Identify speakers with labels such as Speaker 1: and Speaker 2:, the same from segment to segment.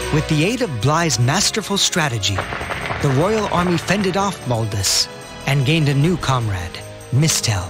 Speaker 1: With the aid of Bly's masterful strategy, the royal army fended off Baldus and gained a new comrade, Mistel.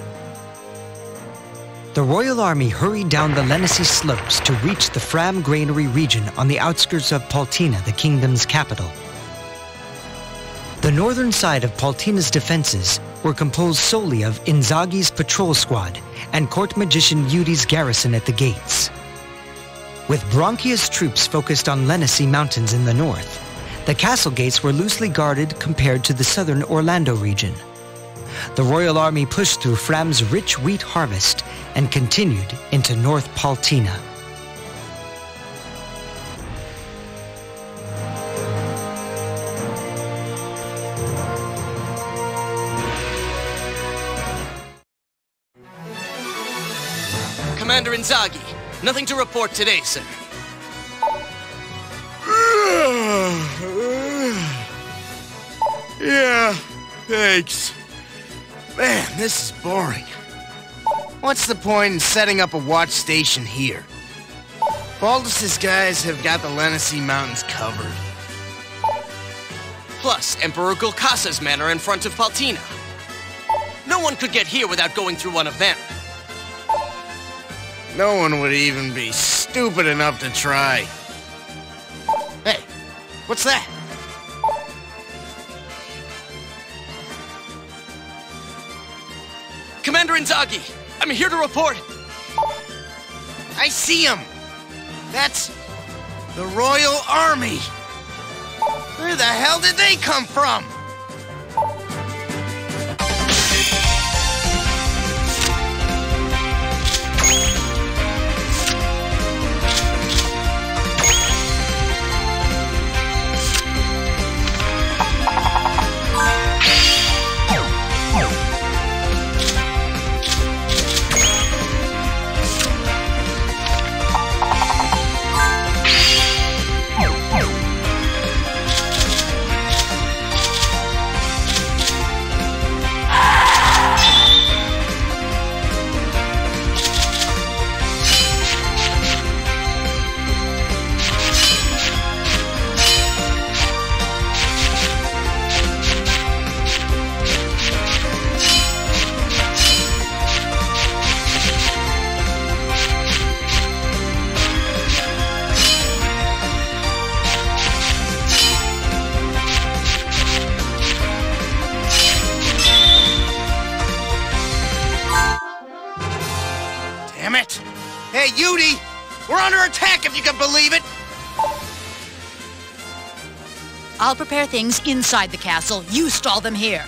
Speaker 1: The royal army hurried down the Lenacy slopes to reach the Framm Granary region on the outskirts of Paltina, the kingdom's capital. The northern side of Paltina's defenses were composed solely of Inzaghi's patrol squad and court magician Yggdra's garrison at the gates. With Bronchia's troops focused on Lenacy Mountains in the north, the castle gates were loosely guarded compared to the southern Orlando region. The royal army pushed through Framm's rich wheat harvest and continued into North Paltina.
Speaker 2: Commander Inzaghi, nothing to report today, sir.
Speaker 3: Yeah, thanks. Man, this is boring. What's the point in setting up a watch station here? Baldus' guys have got the Lenacy Mountains covered.
Speaker 2: Plus, Emperor Gulkasa's men are in front of Paltina. No one could get here without going through one of them.
Speaker 3: No one would even be stupid enough to try. Hey, what's that?
Speaker 2: Commander Inzaghi, I'm here to report.
Speaker 3: I see him. That's the Royal Army. Where the hell did they come from? Damn it! Hey, Yggdra! We're under attack, if you can believe it!
Speaker 4: I'll prepare things inside the castle. You stall them here.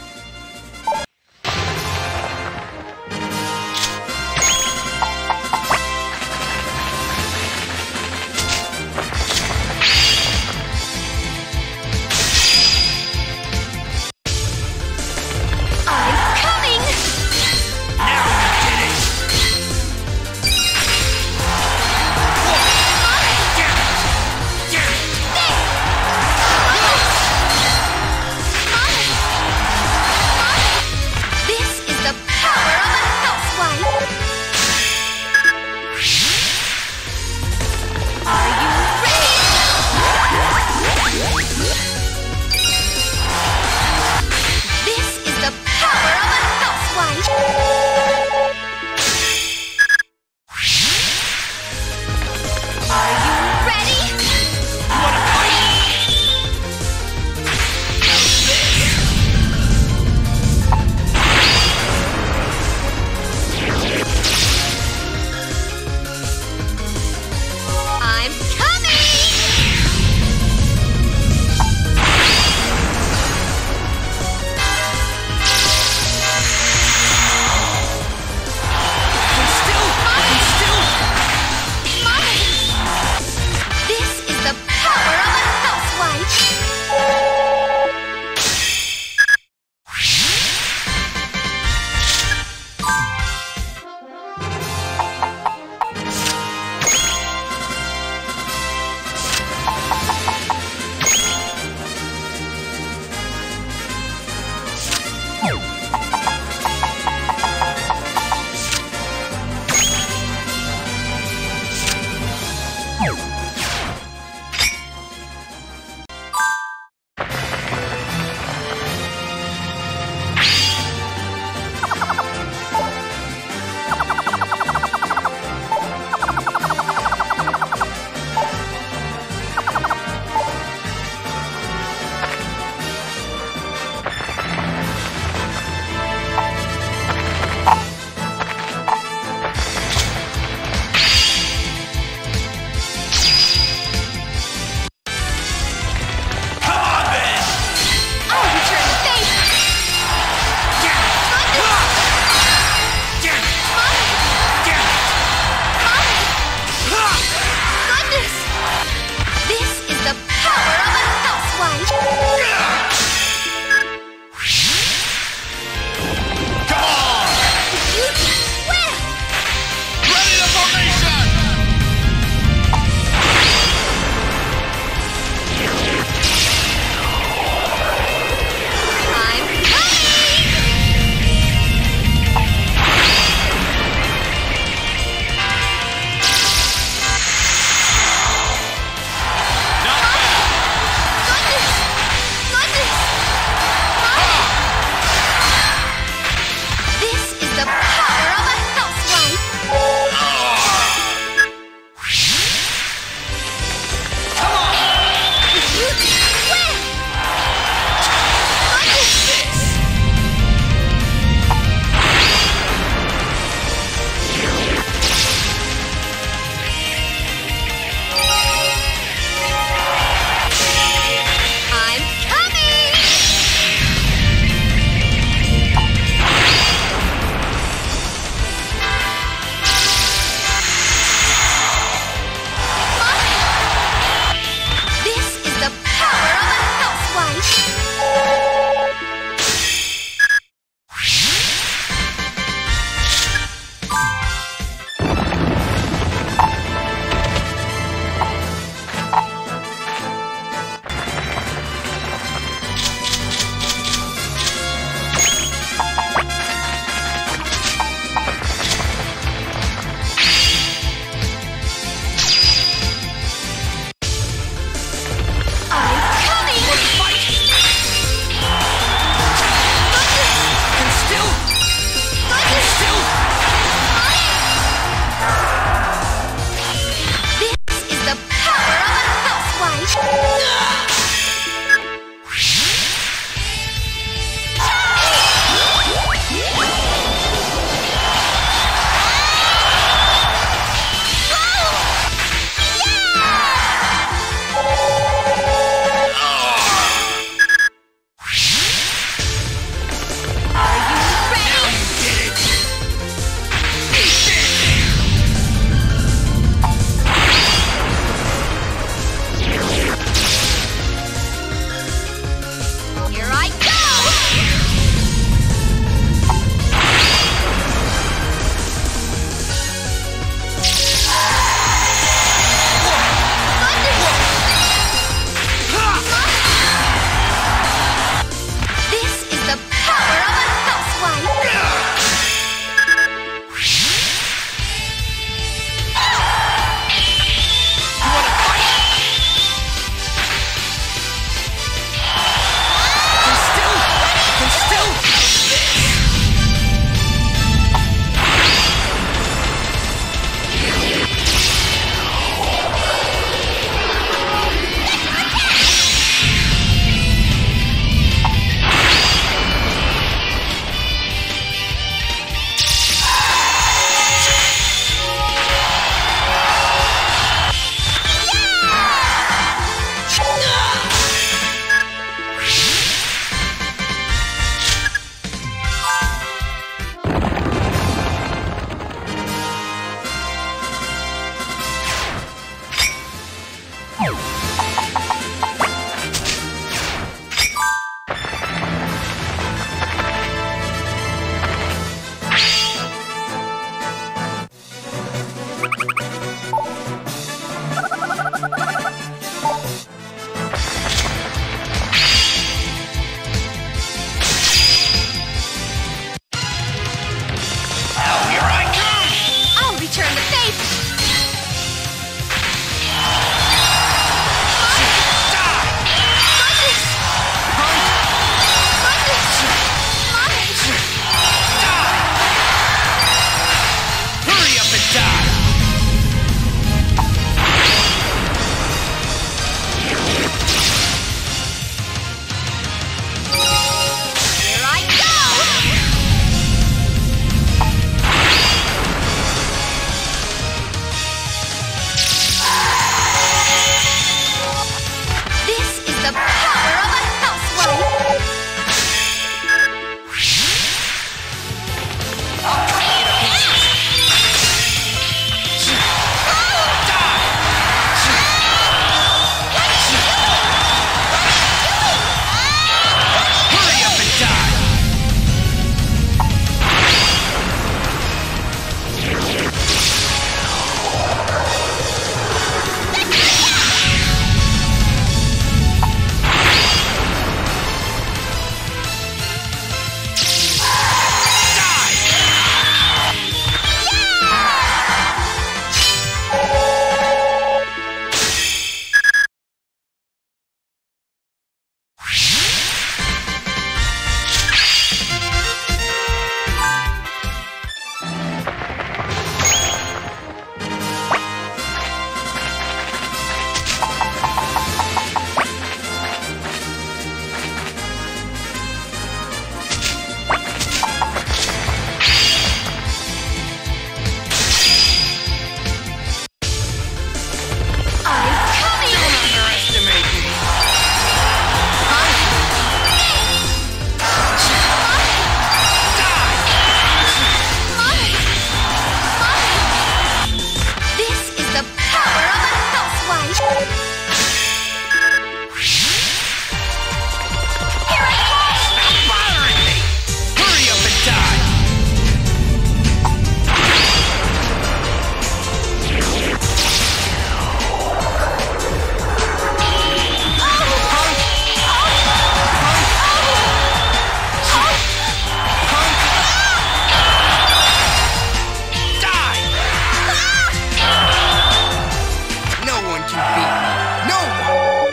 Speaker 3: one can beat me. No one!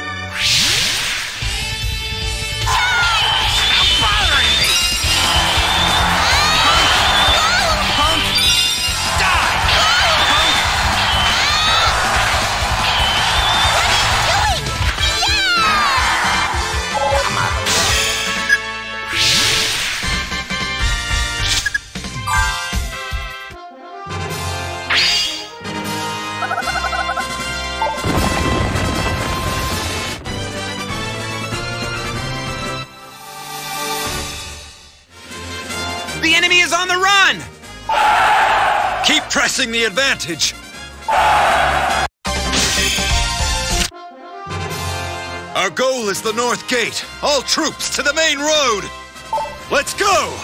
Speaker 3: Stop bothering me! Punk! Die! Punk! I'm out of luck.
Speaker 5: The enemy is on the run! Keep pressing the advantage! Our goal is the North Gate. All troops to the main road! Let's go!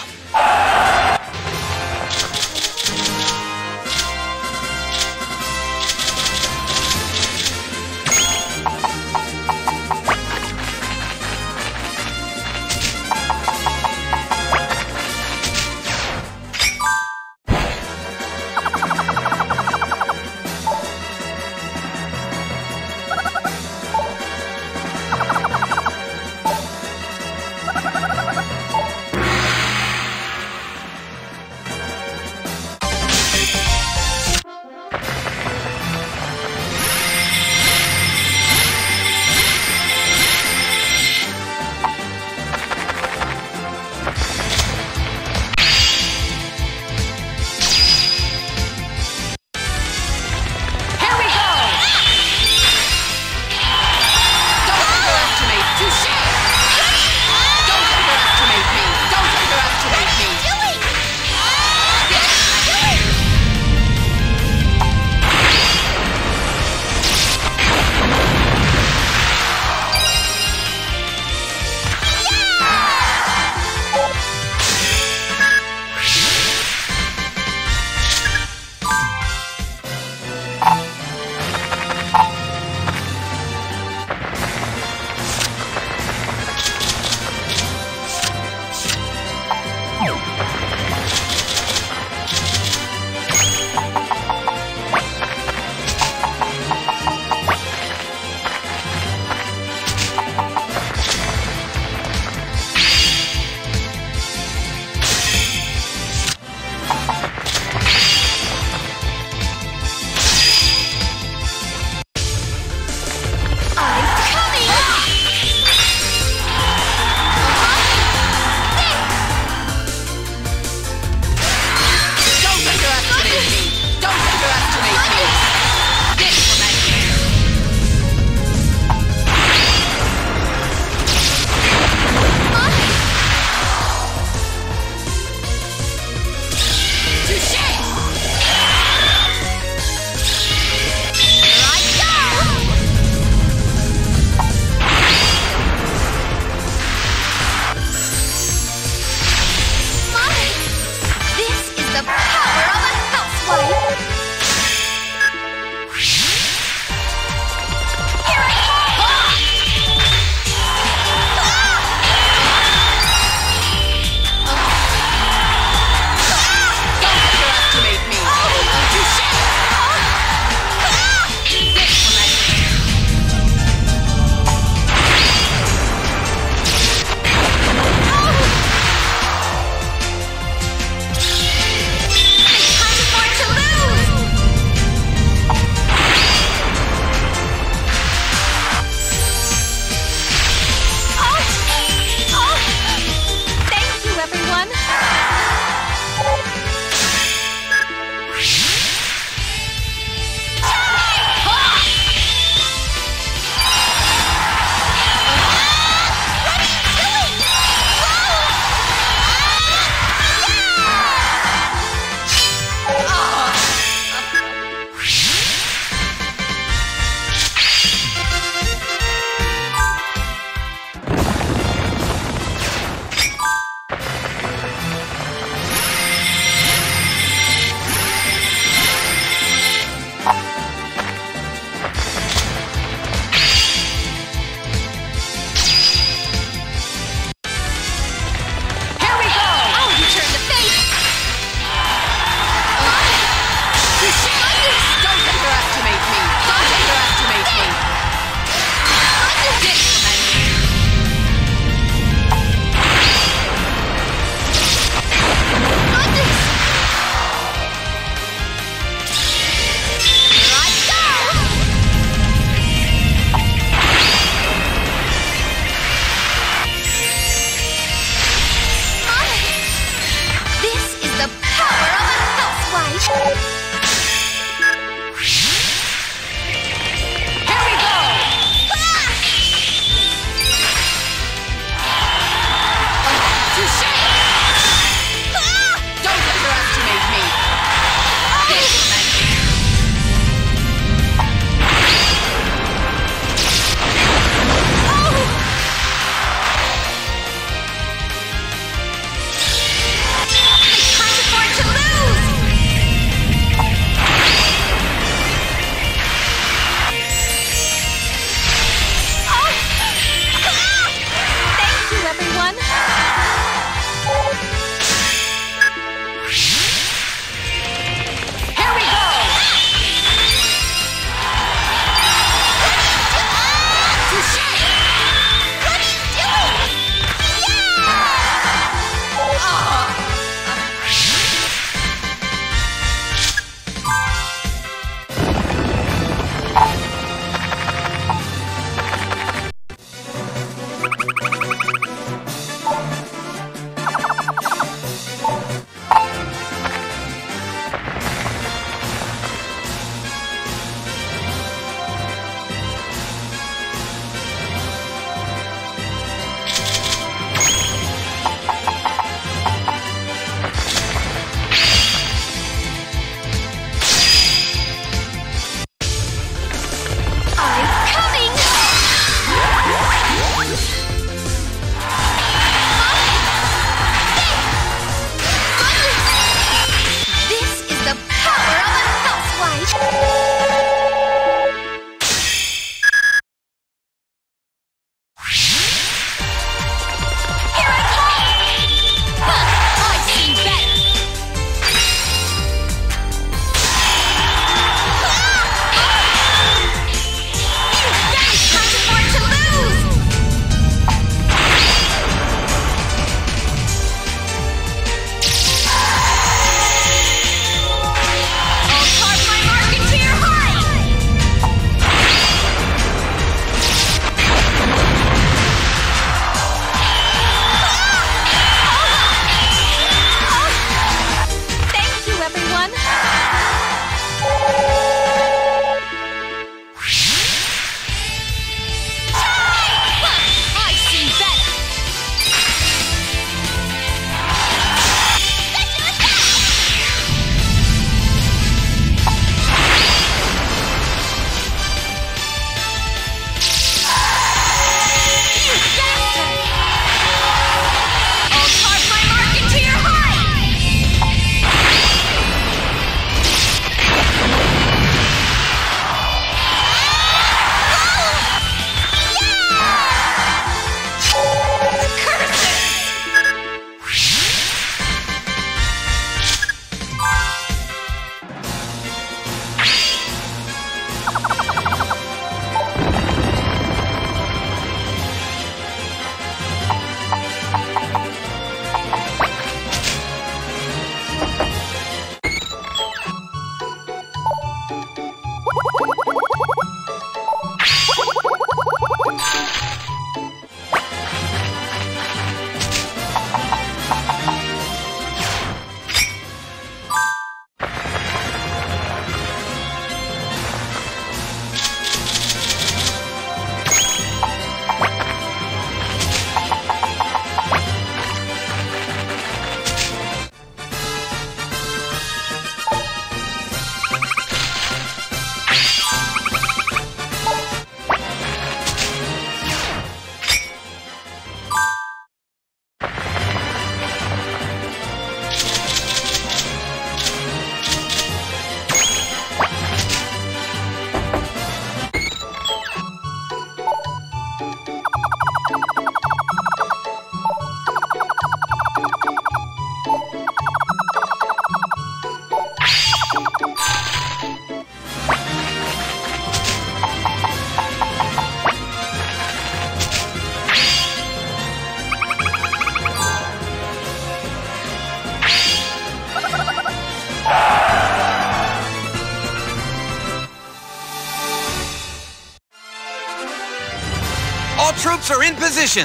Speaker 2: All troops are in position.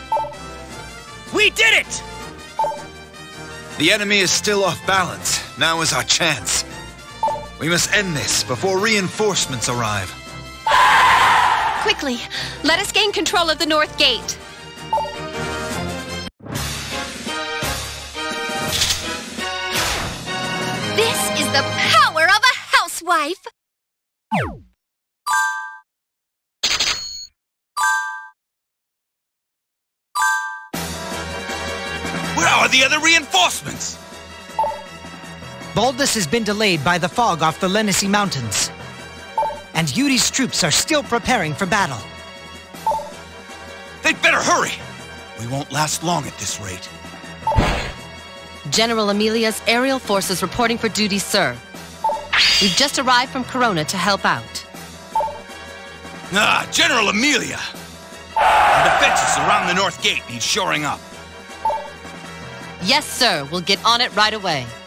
Speaker 3: We did it!
Speaker 5: The enemy is still off balance. Now is our chance. We must end this before reinforcements arrive.
Speaker 6: Quickly, let us gain control of the North Gate. This is the power of a housewife!
Speaker 5: Where are the other reinforcements?
Speaker 1: Baldus has been delayed by the fog off the Lenicy Mountains. And Yggdra's troops are still preparing for battle.
Speaker 5: They'd better hurry! We won't last long at this rate.
Speaker 7: General Amelia's aerial forces reporting for duty, sir. We've just arrived from Corona to help out.
Speaker 5: General Amelia! The defenses around the North Gate need shoring up.
Speaker 7: Yes, sir. We'll get on it right away.